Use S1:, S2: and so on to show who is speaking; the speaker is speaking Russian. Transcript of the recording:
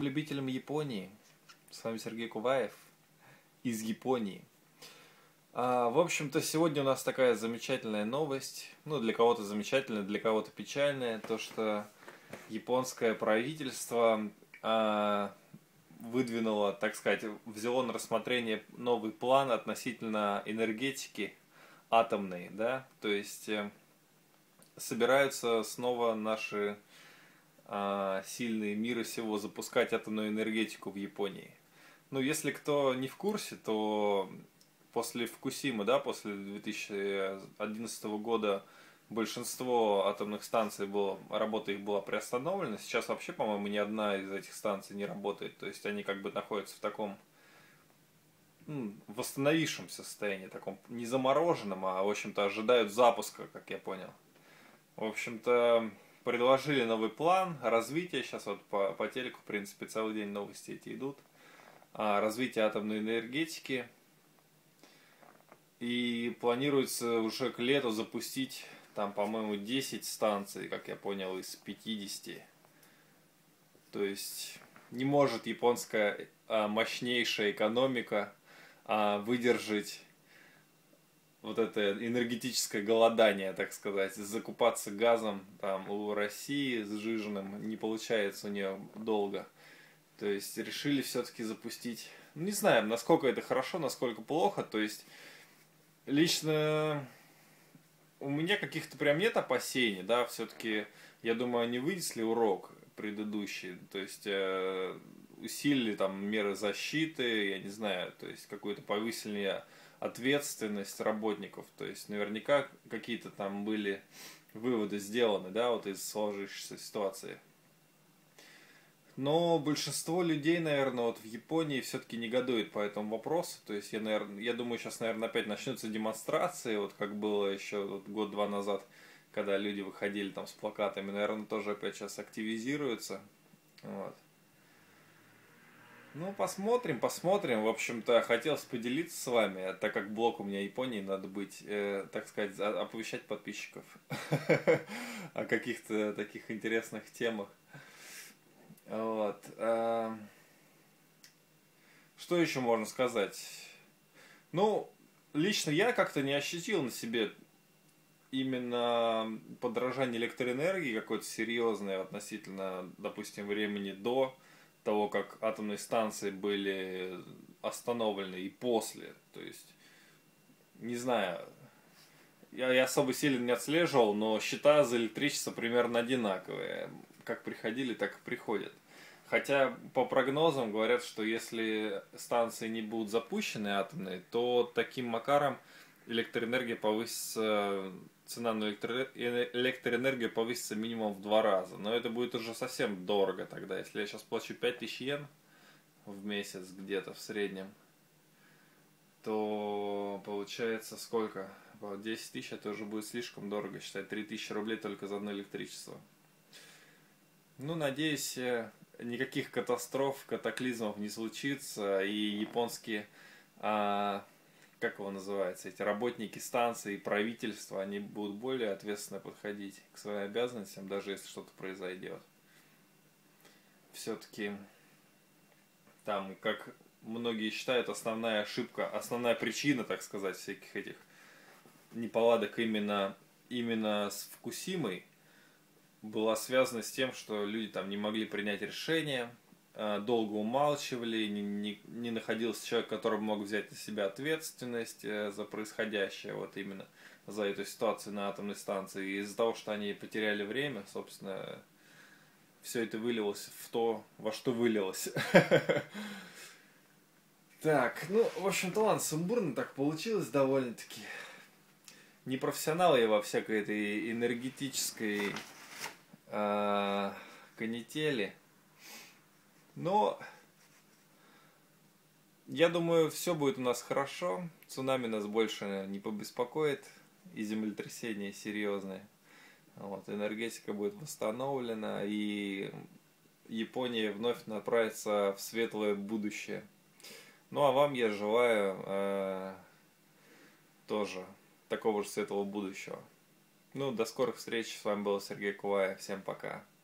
S1: любителям Японии. С вами Сергей Куваев из Японии. В общем-то, сегодня у нас такая замечательная новость. Ну, для кого-то замечательная, для кого-то печальная. То, что японское правительство выдвинуло, так сказать, взяло на рассмотрение новый план относительно энергетики атомной, да. То есть собираются снова наши сильные мира сего запускать атомную энергетику в Японии. Ну, если кто не в курсе, то после Фукусимы, да, после 2011 года большинство атомных станций работа их была приостановлена. Сейчас вообще, по-моему, ни одна из этих станций не работает. То есть они как бы находятся в таком восстановившемся состоянии, таком не замороженном, а в общем-то ожидают запуска, как я понял. В общем-то, предложили новый план развития. Сейчас вот по телеку, в принципе, целый день новости эти идут. Развитие атомной энергетики. И планируется уже к лету запустить там, по-моему, 10 станций, как я понял, из 50. То есть не может японская мощнейшая экономика выдержать вот это энергетическое голодание, так сказать, закупаться газом там у России сжиженным не получается у нее долго. То есть решили все-таки запустить, не знаю, насколько это хорошо, насколько плохо. То есть лично у меня каких-то прям нет опасений, да, все-таки я думаю, они вынесли урок предыдущий, то есть усилили там меры защиты, я не знаю, то есть какую-то повысили ответственность работников, то есть наверняка какие-то там были выводы сделаны, да, вот из сложившейся ситуации. Но большинство людей, наверное, вот в Японии все-таки негодует по этому вопросу. То есть я думаю, сейчас, наверное, опять начнутся демонстрации, вот как было еще вот год-два назад, когда люди выходили там с плакатами, наверное, тоже опять сейчас активизируются. Вот. Ну, посмотрим. В общем-то, хотелось поделиться с вами, так как блог у меня Японии, надо быть, так сказать, оповещать подписчиков о каких-то таких интересных темах. Вот. Что еще можно сказать? Ну, лично я как-то не ощутил на себе именно подорожание электроэнергии какое-то серьезное относительно, допустим, времени до того, как атомные станции были остановлены и после. То есть, не знаю, я особо сильно не отслеживал, но счета за электричество примерно одинаковые. Как приходили, так и приходят. Хотя по прогнозам говорят, что если станции не будут запущены атомные, то таким макаром электроэнергия повысится, цена на электроэнергию повысится минимум в 2 раза. Но это будет уже совсем дорого тогда. Если я сейчас плачу 5000 йен в месяц где-то в среднем, то получается сколько? 10 тысяч это уже будет слишком дорого, считай, 3000 рублей только за одно электричество. Ну, надеюсь, никаких катастроф, катаклизмов не случится, и японские, как его называется, эти работники станции и правительства, они будут более ответственно подходить к своим обязанностям, даже если что-то произойдет. Все-таки там, как многие считают, основная ошибка, основная причина, так сказать, всяких этих неполадок именно с Фукусимой была связана с тем, что люди там не могли принять решение, долго умалчивали, не находился человек, который мог взять на себя ответственность за происходящее, вот именно за эту ситуацию на атомной станции. И из-за того, что они потеряли время, собственно, все это вылилось в то, во что вылилось. Так, ну, в общем-то, ладно, сумбурно так получилось довольно-таки. Не профессионал я во всякой этой энергетической канители. Но я думаю, все будет у нас хорошо. Цунами нас больше не побеспокоит. И землетрясение серьезное. Вот, энергетика будет восстановлена. И Япония вновь направится в светлое будущее. Ну а вам я желаю тоже такого же светлого будущего. Ну, до скорых встреч. С вами был Сергей Куваев. Всем пока.